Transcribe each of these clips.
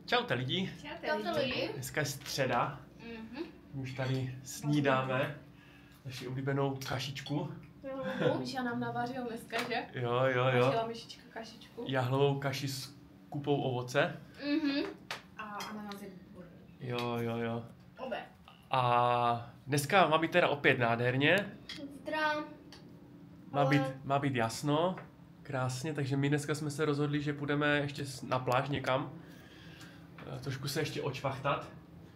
Čaute lidi. Čaute lidi. Dneska je středa. Už tady snídáme naši oblíbenou kašičku. Míša nám navařil dneska, že? Jo. Vařila Míšička kašičku. Jahlovou kaši s kupou ovoce. A ananas je výborný. Jo. Obě. A dneska má být teda opět nádherně. Zdrám. Má být jasno. Krásně, takže my dneska jsme se rozhodli, že půjdeme ještě na pláž někam. Trošku se ještě očvachtat.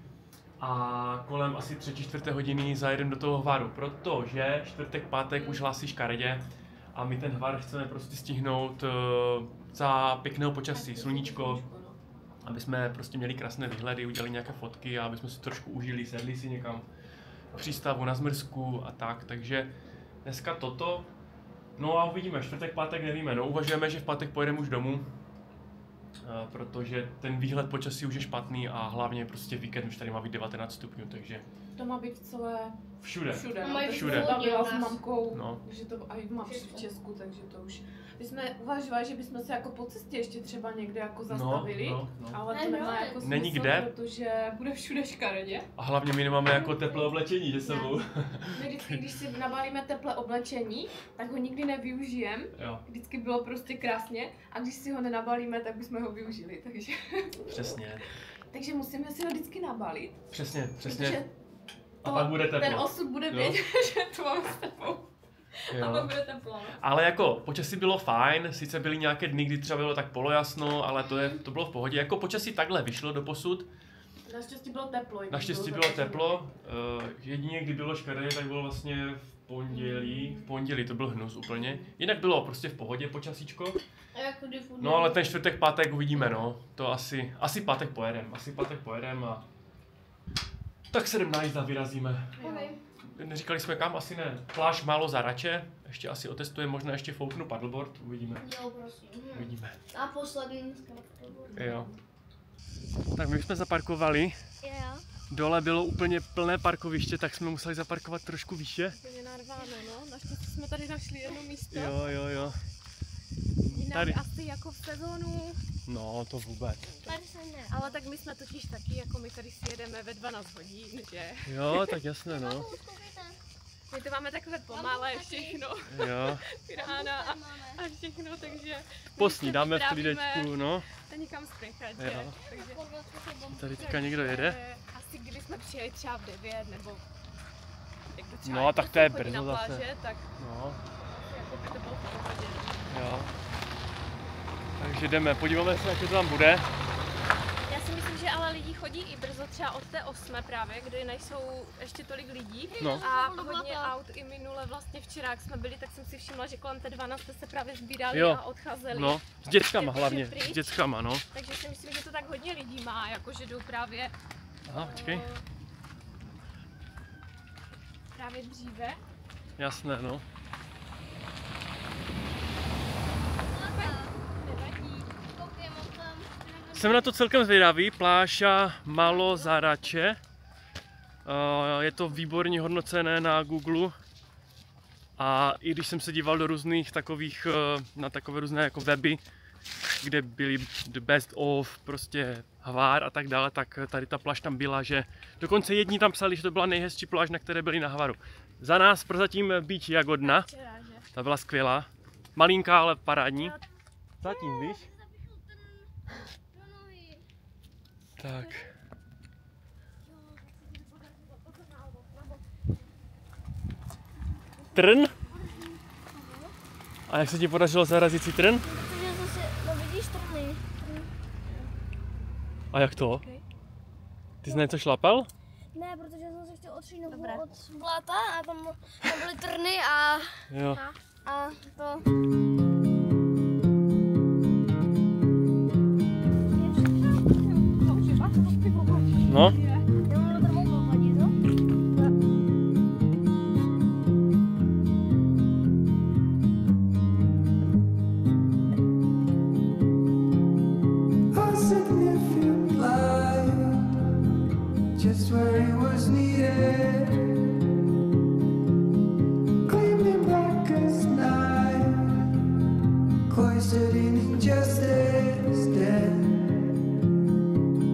A kolem asi 3/4 hodiny zajedeme do toho hvaru, protože čtvrtek, pátek už hlásí škaredě a my ten hvar chceme prostě stihnout za pěkného počasí, sluníčko, aby jsme prostě měli krásné výhledy, udělali nějaké fotky a aby jsme si trošku užili, sedli si někam v přístavu na zmrzku a tak, takže dneska toto. No a uvidíme, čtvrtek, pátek nevíme, no uvažujeme, že v pátek pojedeme už domů, protože ten výhled počasí už je špatný a hlavně prostě víkend už tady má být 19 stupňů, takže... To má být celé... Všude. Všude. Bavila s mamkou, no. že to i mám v Česku, takže to už... My jsme uvažovali, že bychom se jako po cestě ještě třeba někde jako zastavili, no. ale to nemá jako smysl, není kde, protože bude všude škaredě. A hlavně my nemáme jako teplé oblečení, že sebou. My vždycky, když si nabalíme teplé oblečení, tak ho nikdy nevyužijeme. Vždycky bylo prostě krásně a když si ho nenabalíme, tak bychom ho využili, takže... Přesně. Takže musíme si ho vždycky nabalit. Přesně. To, a pak bude teplo. Ten osud bude vědět, že to máme s tebou. A pak bude teplo. Ale jako počasí bylo fajn, sice byly nějaké dny, kdy třeba bylo tak polojasno, ale to bylo v pohodě. Jako počasí takhle vyšlo doposud. Naštěstí bylo teplo. Naštěstí bylo teplo. Jedině kdy bylo škaredě, tak bylo vlastně v pondělí to byl hnus úplně. Jinak bylo prostě v pohodě počasíčko. No ale ten čtvrtek, pátek uvidíme, no. To asi pátek pojedem a tak se jdem najíst a vyrazíme. Neříkali jsme kam, asi ne. Pláž málo za Rače, ještě asi otestujeme, možná ještě fouknu paddleboard, uvidíme. Jo, prosím. Uvidíme. A poslední Jo. Tak my jsme zaparkovali. Jo. Dole bylo úplně plné parkoviště, tak jsme museli zaparkovat trošku výše. Úplně narváno, no. Naštěstí jsme tady našli jedno místo. Jo. Jinak Tady. asi jako v sezónu. No, to vůbec. Tady se ne. Ale tak my jsme totiž taky, jako my tady si jedeme ve 12 hodin, že? Jo, tak jasné, no. My to máme takové pomalé všechno. Jo. Rána a všechno, takže... Posnídáme v klídečku, no. A někam spěchat, že? Jo. Takže... Tady teďka někdo jede. Asi když jsme přijeli třeba v 9 nebo... Jak to třeba No, tak to je chodí brzo na pláže, zase. tak No, jako by to bylo v pohodě. jo. Takže jdeme, podíváme se, jak to tam bude. Já si myslím, že ale lidi chodí i brzo, třeba od té 8 právě, kdy nejsou ještě tolik lidí. No. A hodně aut i minule, vlastně včera, jak jsme byli, tak jsem si všimla, že kolem té 12 se právě sbírali Jo. a odcházeli. No, s dětskama Jakože hlavně, pryč. s dětskama, no. Takže si myslím, že to tak hodně lidí má, jakože jdou právě... Aha, počkej. Právě dříve. Jasné, no. Jsem na to celkem zvědavý, pláža Malo za Rače. Je to výborně hodnocené na Google. A i když jsem se díval do různých takových, na takové různé jako weby, kde byly the best of, prostě Hvar a tak dále, tak tady ta pláž tam byla, že dokonce jedni tam psali, že to byla nejhezčí pláž, na které byli na Hvaru. Za nás prozatím Beach Jagodna, ta byla skvělá, malinká, ale parádní. Zatím, víš? Tak. Trn? A jak se ti podařilo zarazit si trn? Protože zase, no vidíš trny. A jak to? Ty jsi na něco šlapal? Ne, protože jsem se chtěl otřít nohu od bláta a tam byly trny a Jo. to... No? Já mám na to vadit, no? Just where it was needed, gleaming black as night, cloistered in injustice, dead.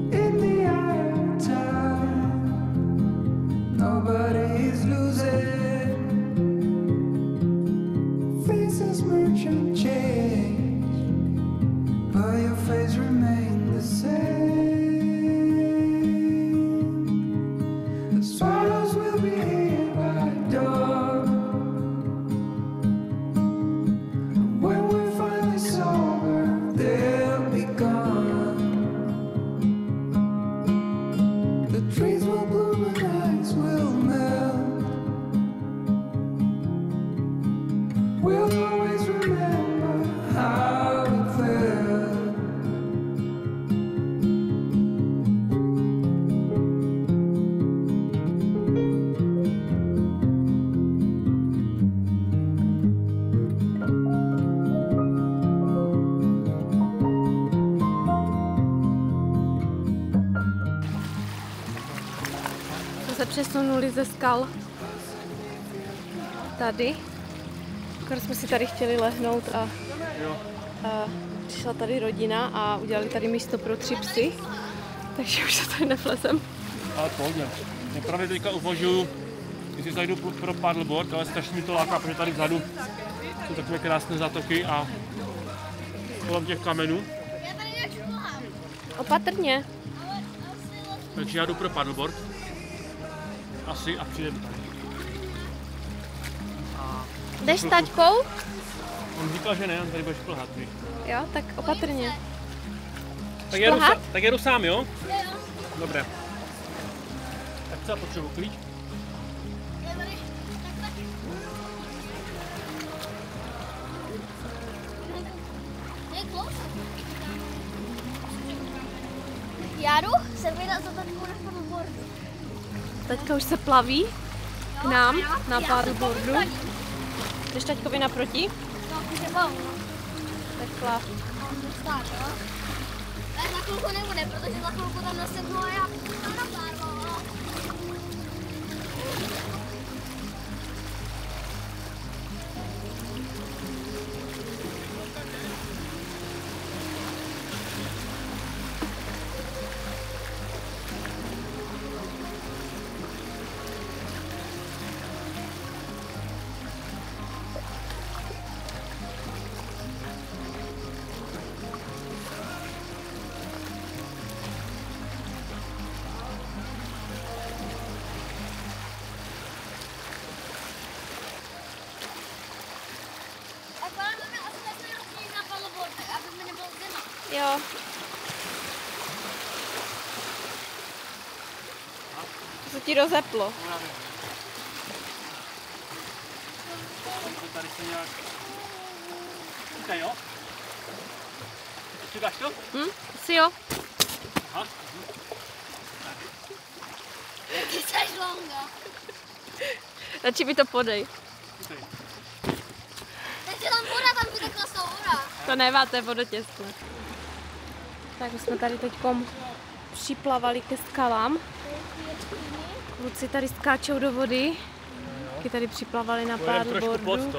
jsme se přesunuli ze skal tady. Když jsme si tady chtěli lehnout a přišla tady rodina a udělali tady místo pro 3 psy. Takže už se tady nevlezem. Ale pohodně. Já právě teďka uvažuju, jestli zajdu pro paddleboard, ale strašně mi to láká, protože tady vzadu jsou takové krásné zatoky a kolem těch kamenů. Opatrně. Takže já jdu pro paddleboard. Asi a přijedu tady. Jdeš s taťkou? On říkal, že ne, on tady bude šplhat. Jo, tak opatrně. Tak jedu sám, jo? Dobré. Tak co, potřebuji klíč? Já jdu se vydat za taťkou na paddleboardu. Taťka už se plaví k nám na paddleboardu. Jdeš taťkovi naproti? No, už je bavu. Takhle. Stát, jo? Ale za chvilku nebude, protože za chvilku tam nasednu a já tam napárvala. Jo. To se ti rozeplo. Tady se nějak... Říkaj, jo? Ještě dáš to? Si jo. Aha. Ty jsi longa. Radši mi to podej. Takže tam voda, tam vytekla z toho voda. To nevá, to je vodotěsné. Tak už jsme tady teďkom připlavali ke skalám. Kluci tady skáčou do vody. Taky tady připlavali na paddleboardu.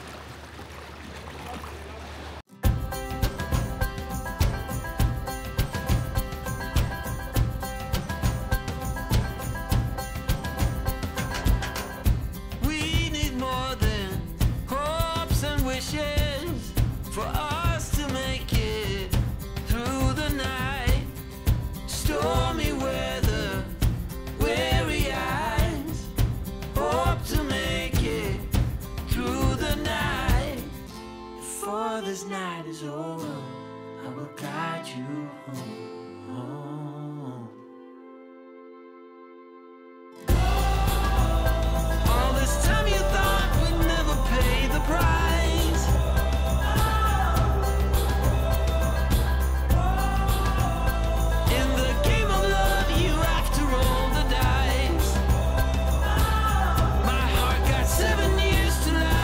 This night is over, I will guide you home. All this time you thought we'd never pay the price. In the game of love you have to roll the dice. My heart got 7 years to life.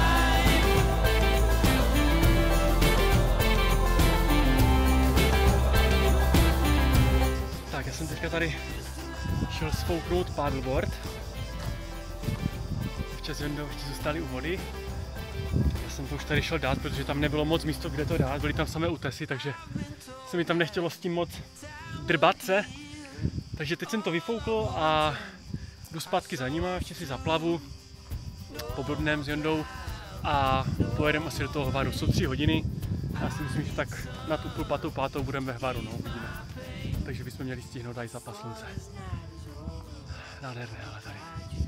Já jsem teďka tady šel sfouknout paddleboard. Včas Jondou ještě zůstali u vody. Já jsem to už tady šel dát, protože tam nebylo moc místo, kde to dát. Byly tam samé útesy, takže se mi tam nechtělo s tím moc drbat se. Takže teď jsem to vyfoukl a jdu zpátky za nima, ještě si zaplavu, poblbnem s Jondou a pojedeme asi do toho Hvaru. Jsou 3 hodiny. Já si myslím, že tak na tu půl pátou budeme ve Hvaru, no, uvidíme. Takže bychom měli stihnout i zápas slunce. Nádherné, ale tady.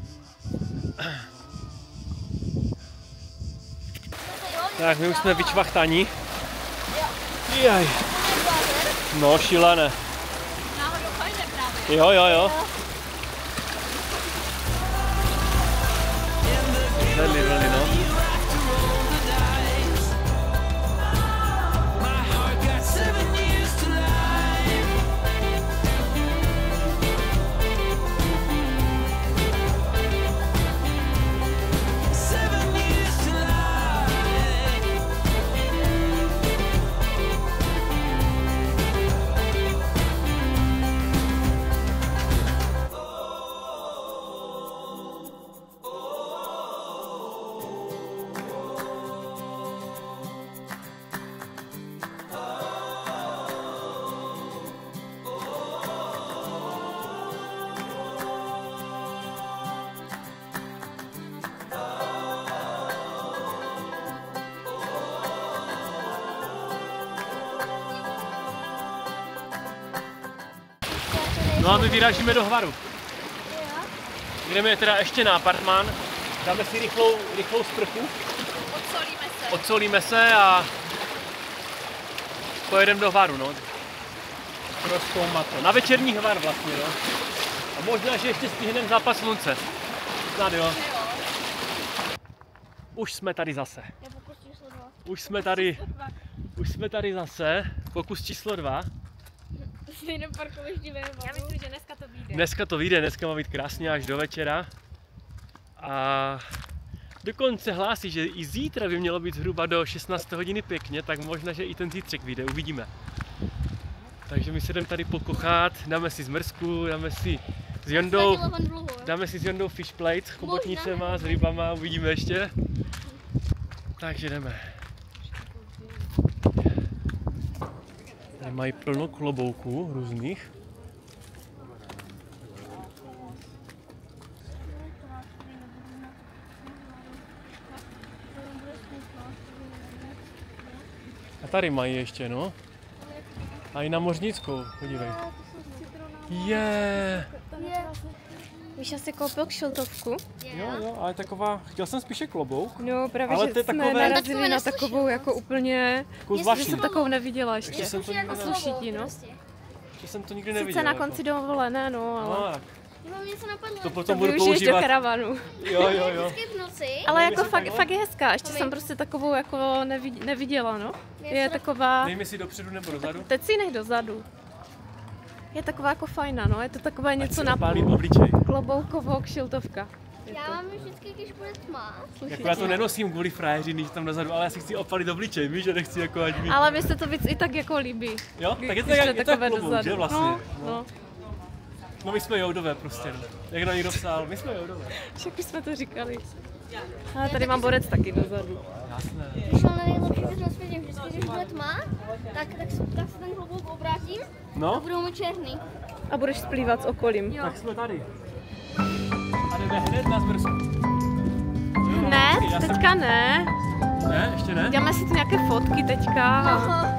Tak, my už jsme vyčvachtaní. Jaj. No, šílené. Jo, jo, jo. Zvedli vlny, no. No a my vyrážíme do Hvaru. Jdeme teda ještě na apartmán, dáme si rychlou sprchu. Odsolíme se a pojedeme do Hvaru, no. Prozkoumat to. Na večerní Hvar vlastně, no. A možná, že ještě stihneme zápas slunce. Snad jo. Už jsme tady zase. Už jsme tady zase. Pokus číslo 2. Stejném parkovišti ve Hvaru. Já myslím, že dneska to vyjde. Dneska to vyjde, dneska má být krásně až do večera. A dokonce hlásí, že i zítra by mělo být zhruba do 16 hodiny pěkně, tak možná, že i ten zítřek vyjde, uvidíme. Takže my se jdeme tady pokochat, dáme si zmrzku, dáme si s Jondou fish plate, s chobotnicema, s rybama, uvidíme ještě. Takže jdeme. Tady mají plno klobouků různých. A tady mají ještě, no. A i na Mořnickou, podívej. Je. Víš, já si koupil kšiltovku. Jo, ale taková, chtěl jsem spíše klobouk. No, právě, ale že jsme takové... narazili na takovou jako úplně, že jsem takovou neviděla ještě. A sluší ti, no. Že jsem to nikdy neviděl. Sice na konci dovolené, no, ale... No, to to potom to budu využiješ používat. do karavanu. Jo. Ale jako fakt je hezká, ještě jsem prostě takovou jako neviděla, no. Je taková... Dejme si dopředu nebo dozadu? Teď si nech dozadu. Je taková jako fajná, no, je to takové něco na obličej. kloboukovou kšiltovka. Já mám vždycky, když bude tma. Jako já to nenosím kvůli frajeři, tam dozadu, ale já si chci opalit obličej, víš, že nechci jako ať mi... Ale mi se to víc i tak jako líbí. Jo? Tak je to jak klobouk, že vlastně? No. No my jsme joudové prostě, no. Jak na někdo psal, my jsme joudové. Však už jsme to říkali. Ale tady mám borec taky dozadu. Jasné. Přišel na nejlepší věc na světě, vždycky, když bude tma, tak se ten klobouk obrátím a No, budou mu černý. A budeš splývat s okolím. tak jsme tady. A jdeme hned na zmrzku. Ne, teďka ne. Ne, ještě ne? Dáme si tu nějaké fotky teďka.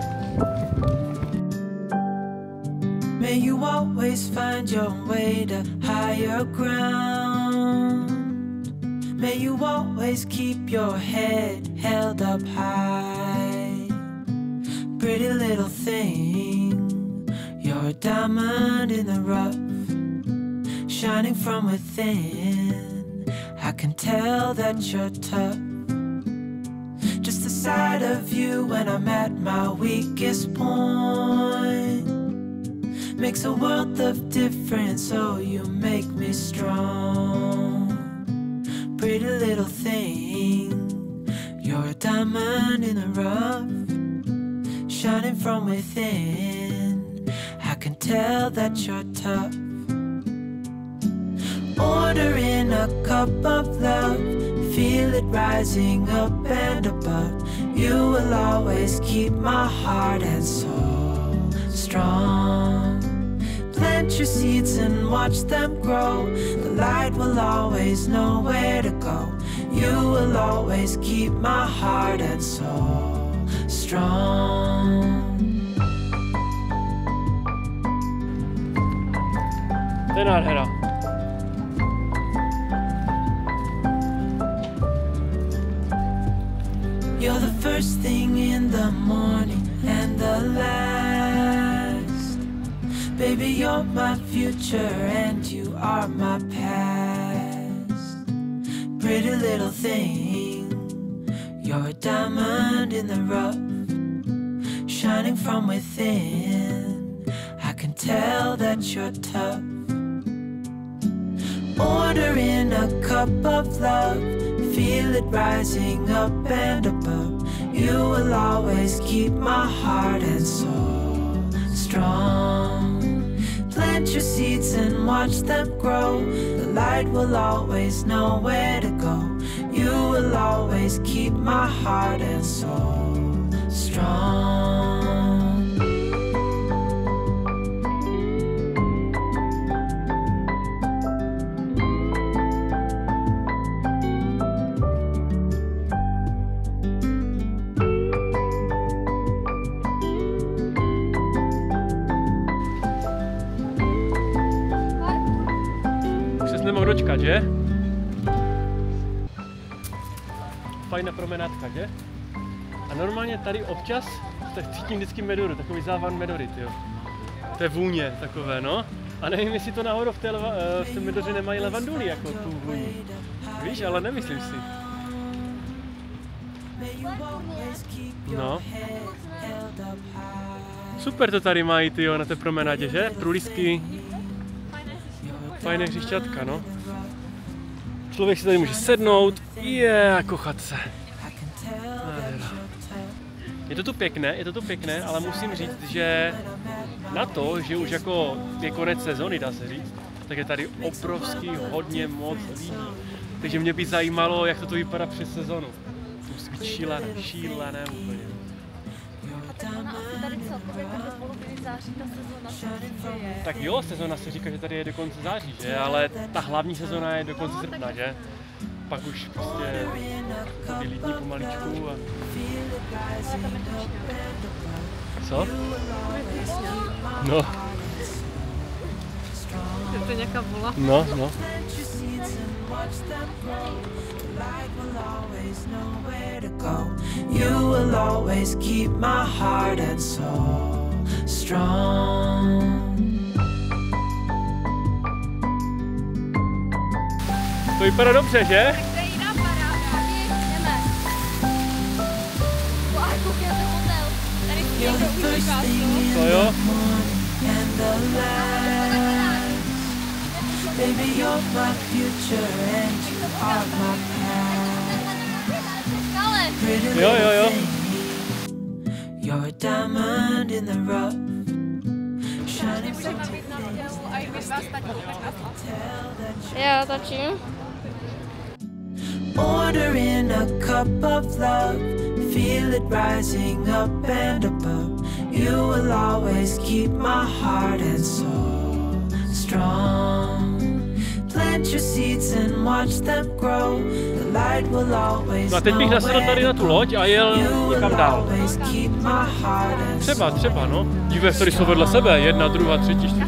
May you always find your way to higher ground. May you always keep your head held up high. Pretty little thing, you're a diamond in the rough, shining from within. I can tell that you're tough. Just the sight of you when I'm at my weakest point makes a world of difference, oh you make me strong. Pretty little thing, you're a diamond in the rough, shining from within. I can tell that you're tough. Ordering a cup of love, feel it rising up and above. You will always keep my heart and soul strong. Plant your seeds and watch them grow. The light will always know where to go. You will always keep my heart and soul strong. To je nádhera. You're the first thing in the morning and the last. Baby, you're my future and you are my past. Pretty little thing, you're a diamond in the rough, shining from within. I can tell that you're tough. Ordering a cup of love, feel it rising up and above. You will always keep my heart and soul strong. Plant your seeds and watch them grow. The light will always know where to go. You will always keep my heart and soul strong. jsem nemohl dočkat, že? Fajná promenádka, že? A normálně tady občas tak cítím vždycky medoru, takový závan medory, tyjo. To je vůně takové, no. A nevím, jestli to náhodou v té medoře nemají levanduli, jako tu vůni. Víš, ale nemyslím si. No. Super to tady mají, tyjo, na té promenádě, že? Průlísky. Fajné hřišťatka, no. Člověk si tady může sednout a kochat se. Je to tu pěkné, ale musím říct, že na to, že už jako je konec sezony, dá se říct, tak je tady obrovský hodně moc lidí. Takže mě by zajímalo, jak to tu vypadá přes sezonu. To musí být šílené úplně. Tady celkově do poloviny září ta sezona se děje. Tak jo, sezona se říká, že tady je do konce září, že? Ale ta hlavní sezona je do konce srpna, že? Pak už prostě vylítní pomaličku a... Co? No. Je to nějaká vola? No, no. You will always keep my heart and soul strong. To vypadá dobře, že? To je jiná paráda. Jdeme. Wow, koukej na ten hotel. Tady You're the first thing in To jo? the morning and the last. Baby, you're my future and you are my past. Pretty Jo, little jo, jo. thing. You're a diamond in the rough. Shining so Já točím. ordering a cup of love, feel it rising up and above. You will always keep my heart and soul strong. Plant your seeds and watch them grow. The light will always No a teď bych nasedl tady na tu loď a jel někam dál. always keep my heart and Třeba, no. Dívej, tady jsou vedle sebe. 1, 2, 3, 4.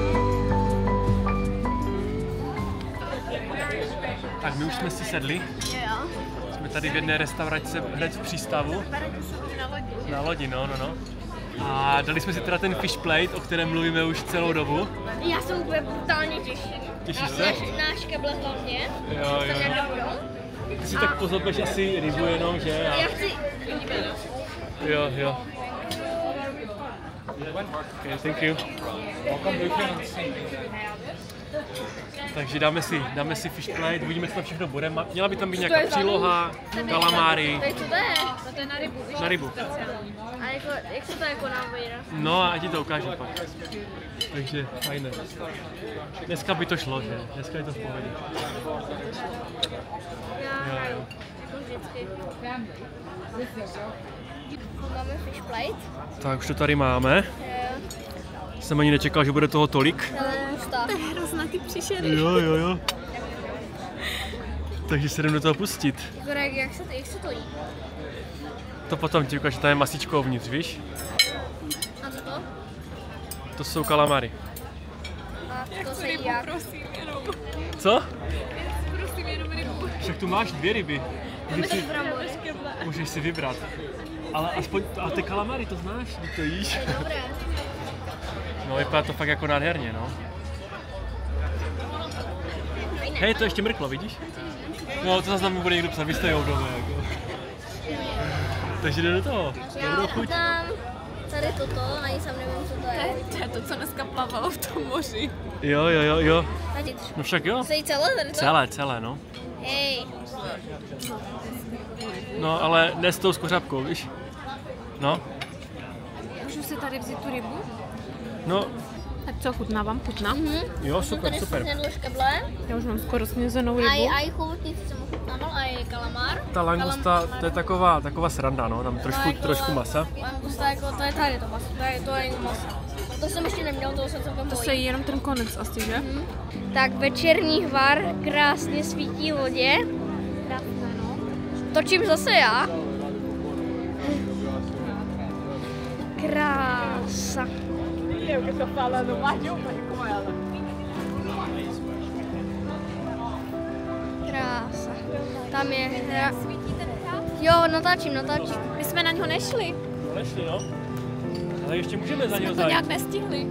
Tak my už jsme si sedli. Jsme tady v jedné restauraci hned v přístavu. Na lodi, no. A dali jsme si teda ten fish plate, o kterém mluvíme už celou dobu. Já se úplně brutálně těším. Těšíš se? Náš keble hlavně. Jo. Ty si tak pozobeš asi rybu jenom, že? Já chci... Jo. Okay, thank you. Takže dáme si fish plate, uvidíme, co tam všechno bude. Měla by tam být nějaká příloha, kalamáry. Co to je? To je na rybu, víš? Na rybu. A jako, jak se to jako nabíra? No a ti to ukážu pak. Takže fajné. Dneska by to šlo, že? Dneska je to v pohodě. Já jako vždycky. Máme fish plate. Tak už to tady máme. Jsem ani nečekal, že bude toho tolik. To je Hrozná ty příšery. Jo. Takže se jdem do toho pustit. jak se to jí? To potom ti ukážu, tady je masíčko uvnitř, víš? A co to? To jsou kalamary. A to se jí jak? Co? Prosím, jenom rybu. Však tu máš 2 ryby. Můžeš si vybrat. Ale aspoň, a ty kalamary to znáš, ty to jíš. Dobré. No vypadá to fakt jako nádherně, no. Hej, to ještě mrklo, vidíš? No, to zase nám bude někdo psát, vy jste joudové, jako. Takže jde do toho. Dobrou chuť. Tam tady toto, ani sám nevím, co to je. To je to, co dneska plavalo v tom moři. Jo. Tady tři. No však jo. Se jí celé tady to? Celé, no. Hej. No, ale ne s tou skořápkou, víš? No. Můžu si tady vzít tu rybu? No, Tak co, chutnávám? Chutná? jo, super. Tady škeble. Já už mám skoro snězenou rybu. A i chobotnici jsem ochutnával, a i kalamár. Ta langusta, to je taková sranda, no, tam trošku masa. Langusta, jako to je tady to maso, to je maso. To jsem ještě neměl, toho jsem celkem To se bojím. jí jenom ten konec asi, že? Tak večerní hvar krásně svítí v vodě. Krásné, no. Točím zase já. Krása. Krása. Tam je hra. Jo, natáčím. My jsme na něho nešli. Nešli, no. Ale ještě můžeme za něho To zajít. nějak nestihli.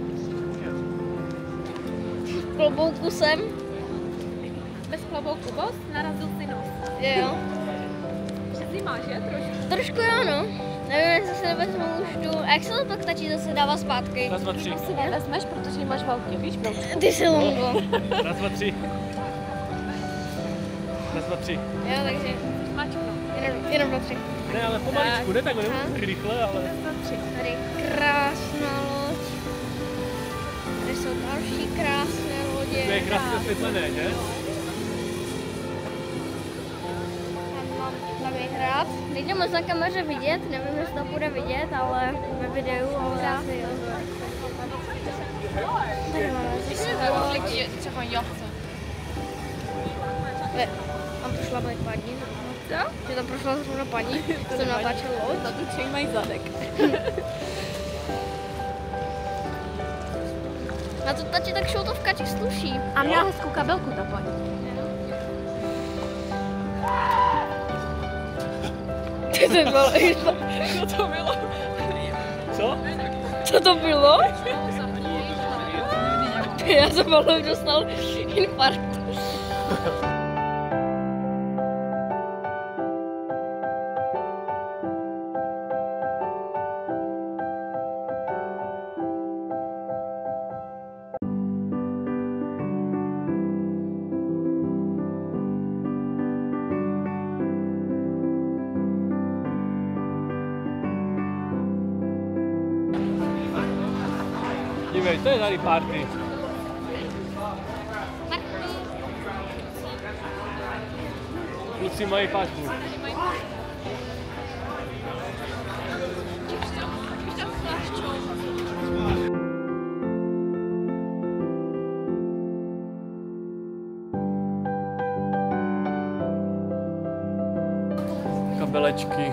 Klobouku jsem. Bez klobouku boss, narazil si nos. Jo. Že zima, že? Trošku. Trošku jo, no. Nevím, jestli se nevezmu už tu. A jak se to pak tačí zase dává zpátky? Raz, dva, tři. To si nevezmeš, protože máš velký, víš, broučku. Ty se lungo. Raz, dva, tři. Raz, dva, tři. Jo, takže Mačko. jenom do 3. Ne, ale pomaličku, ne takhle, tak rychle, ale... Tady krásná loď. Tady jsou další krásné lodě. To je krásně osvětlené, že? Tam je hrát. Nejde moc na kameře vidět, nevím, jestli to bude vidět, ale ve videu, ale asi jo. Tady máme zase loď. Třeba jochce. Tam prošla moje paní. Co? Že tam prošla zrovna paní, jsem natáčel loď. Natočej mají zadek. Na to tati tak šoutovka ti sluší. A měla hezkou kabelku ta paní. To bylo, Co to bylo? Co? co to bylo? Já jsem malou dostal infarkt. Dívej, to je tady party. Kluci mají pačku. Kabelečky.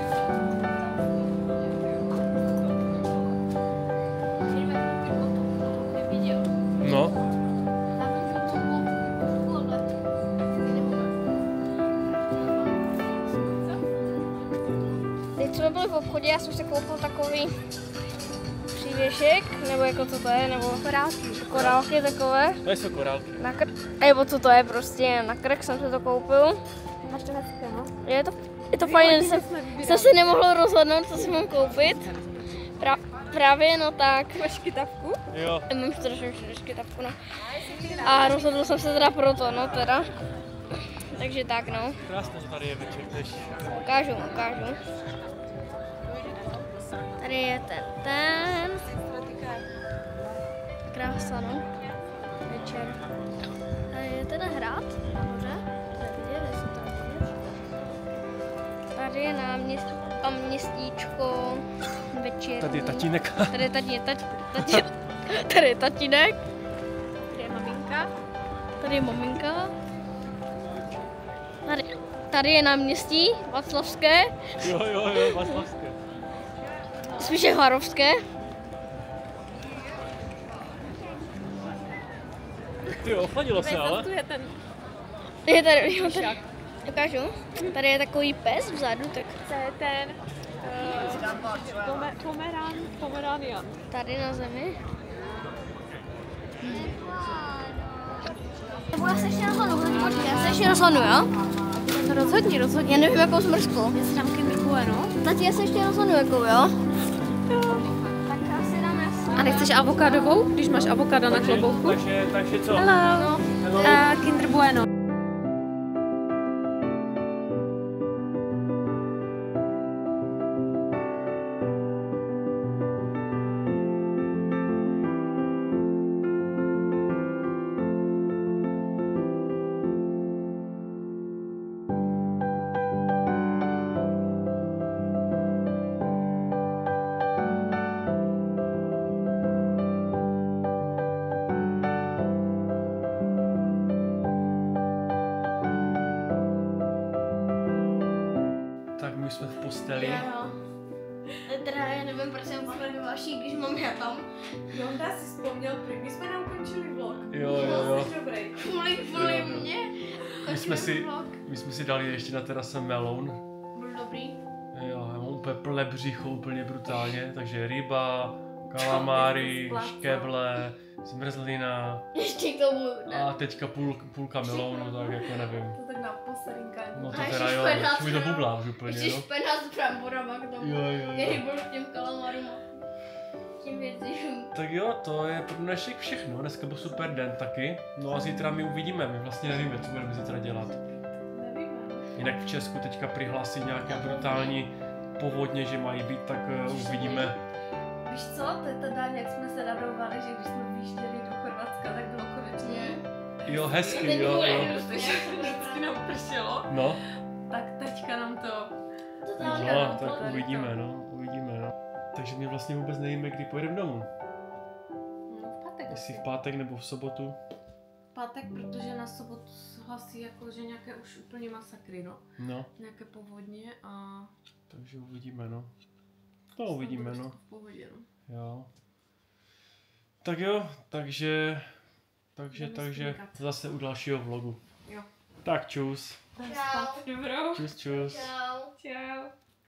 No. Teď jsme byli v obchodě, já jsem si koupil takový přívěšek, nebo jako co to je, nebo korálky takové. To jsou korálky. Nebo co to je prostě, na krk jsem si to koupil. Máš to hezké, no? Je to fajn, jsem si nemohl rozhodnout, co si mám koupit. Právě, no tak. Máš kytavku? Jo. Mám strašně kytavku, no. A rozhodl jsem se teda pro to, no teda. Takže tak, no. Krásné, že tady je večer, tež. Ukážu. Tady je ten. Krása, no. Večer. Tady je teda hrát nahoře. To je vidět, jestli to je vidět. Tady je městíčko. Večer. Tady je tatínek. Tady je tatínek. Tady je maminka. Tady je maminka. Tady je náměstí Václavské. Jo, Václavské. Spíše Harovské. Ty ochladilo se, ale. Tu je ten Je tady, ukážu. Tady je takový pes vzadu, tak to je ten Pomeranian. tady na zemi. Nebo já se ještě rozhodnu, jo? To rozhodni. Já nevím, jakou zmrzku. Já si dám Kinder Bueno. Tati, já se ještě rozhodnu, jakou, jo? Tak já si dám jasno. A nechceš avokádovou, když máš avokáda na klobouku? Takže co? Hello. Kinder Bueno. Tak my jsme v posteli. Jo. Teda já nevím, proč jsem úplně vaší, když mám já tam. Jonda si vzpomněl, my jsme neukončili vlog. Jo. Dobrý. Kvůli mě. My jsme si Vlog. My jsme si dali ještě na terase meloun. Byl dobrý. Jo, já mám úplně plné břicho, úplně brutálně, takže ryba, kalamáry, škeble, zmrzlina Ještě k tomu. a teďka půlka melounu, tak jako nevím. To tak na poserinkání. No to A teda ještě jo, špenát, už mi to bublá už úplně, Ještě no. špenát s bramborama k tomu. Jo. Který byl k těm kalamárům. Tím věcím. Tak jo, to je pro dnešek všechno, dneska byl super den taky. No a zítra my uvidíme, my vlastně nevíme, co budeme zítra dělat. Nevíme. Jinak v Česku teďka přihlásí nějaké brutální povodně, že mají být, tak uvidíme. Víš co, to je teda, jak jsme se radovali, že když jsme vyjížděli do Chorvatska, tak bylo konečně Jo, hezky, jo. vždycky nám pršelo, No, tak teďka nám to... no, tak uvidíme, no. Takže my vlastně vůbec nevíme, kdy pojedeme domů. No v pátek Jestli asi. v pátek nebo v sobotu. Pátek, protože na sobotu hlasí jako, že nějaké už úplně masakry, no. No, Nějaké povodně a... takže uvidíme, no. No, uvidíme, no. V pohodě, no. Jo. Tak jo, takže Jdeme spinkat. zase u dalšího vlogu. Jo. Tak čus. Tak spát, dobrou. Čus. Čau. Čau.